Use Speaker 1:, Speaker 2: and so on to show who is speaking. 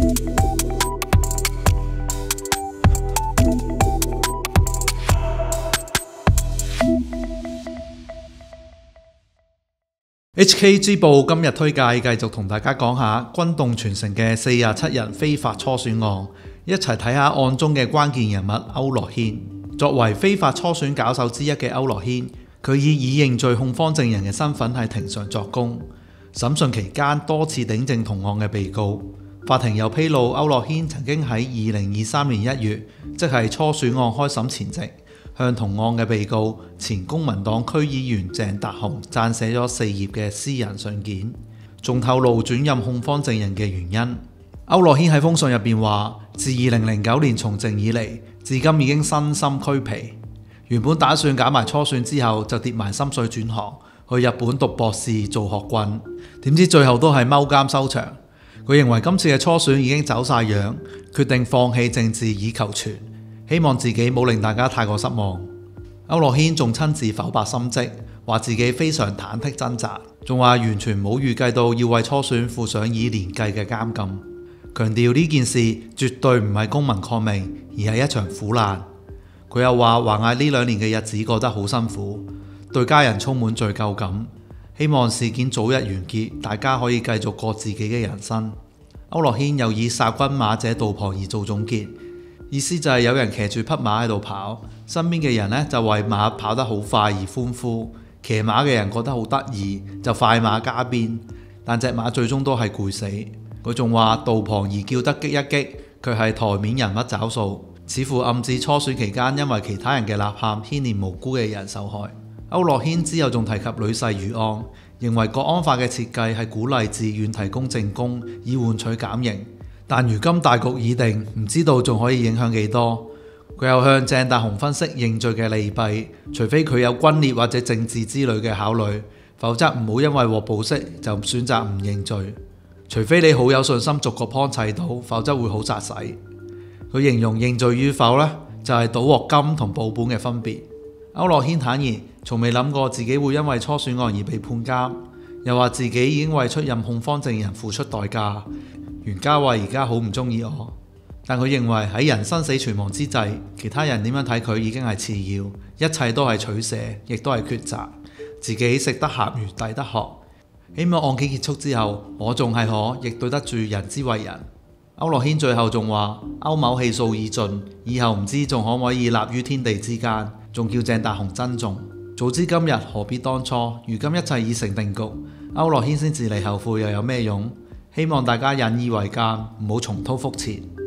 Speaker 1: HKG 報今日推介繼續同大家講下轟動全城嘅47人非法初選案，一齊睇下案中嘅關鍵人物區諾軒。作為非法初選搞手之一嘅區諾軒，佢以認罪控方證人嘅身份喺庭上作供。審訊期間多次頂證同案嘅被告，法庭又披露區諾軒曾經喺2023年1月，即係初選案開審前夕，向同案嘅被告前公民黨區議員鄭達鴻撰寫咗4頁嘅私人信件，仲透露轉任控方證人嘅原因。區諾軒喺封信入邊話，自2009年從政以嚟，至今已經身心俱疲，原本打算搞埋初選之後就跌埋心水轉行去日本讀博士做學棍，點知最後都係踎監收場。佢認為今次嘅初選已經走晒樣，決定放棄政治以求全。希望自己冇令大家太過失望。區諾軒仲親自剖白心跡，話自己非常忐忑掙扎，仲話完全冇預計到要為初選負上以年計嘅監禁，強調呢件事絕對唔係公民抗命，而係一場苦難。佢又話華藝呢2年嘅日子過得好辛苦，對家人充滿罪疚感，希望事件早日完結，大家可以繼續過自己嘅人生。區諾軒又以殺君馬者道旁兒做總結。意思就係有人騎住匹馬喺度跑，身邊嘅人呢就為馬跑得好快而歡呼，騎馬嘅人覺得好得意，就快馬加鞭，但隻馬最終都係攰死。佢仲話道旁兒叫得激一激，佢係台面人物找數，似乎暗指初選期間因為其他人嘅吶喊牽連無辜嘅人受害。區諾軒之後仲提及呂世瑜案，認為國安法嘅設計係鼓勵自願提供證供以換取減刑。但如今大局已定，唔知道仲可以影響幾多。佢又向鄭達鴻分析認罪嘅利弊，除非佢有軍裂或者政治之類嘅考慮，否則唔好因為獲保釋就選擇唔認罪。除非你好有信心逐個 point 砌到，否則會好扎使。佢形容認罪與否呢，就係賭鑊金同保本嘅分別。區諾軒坦言，從未諗過自己會因為初選案而被判監，又話自己已經為出任控方證人付出代價。袁家慧而家好唔中意我，但佢認為喺人生死存亡之際，其他人點樣睇佢已經係次要，一切都係取捨，亦都係抉擇。自己食得鹹魚抵得渴，希望案件結束之後，我仲係可，亦對得住人之為人。區諾軒最後仲話：歐某氣數已盡，以後唔知仲可唔可以立於天地之間，仲叫鄭達鴻珍重。早知今日何必當初，如今一切已成定局，區諾軒先至嚟後悔又有咩用？希望大家引以為鑑，唔好重蹈覆轍。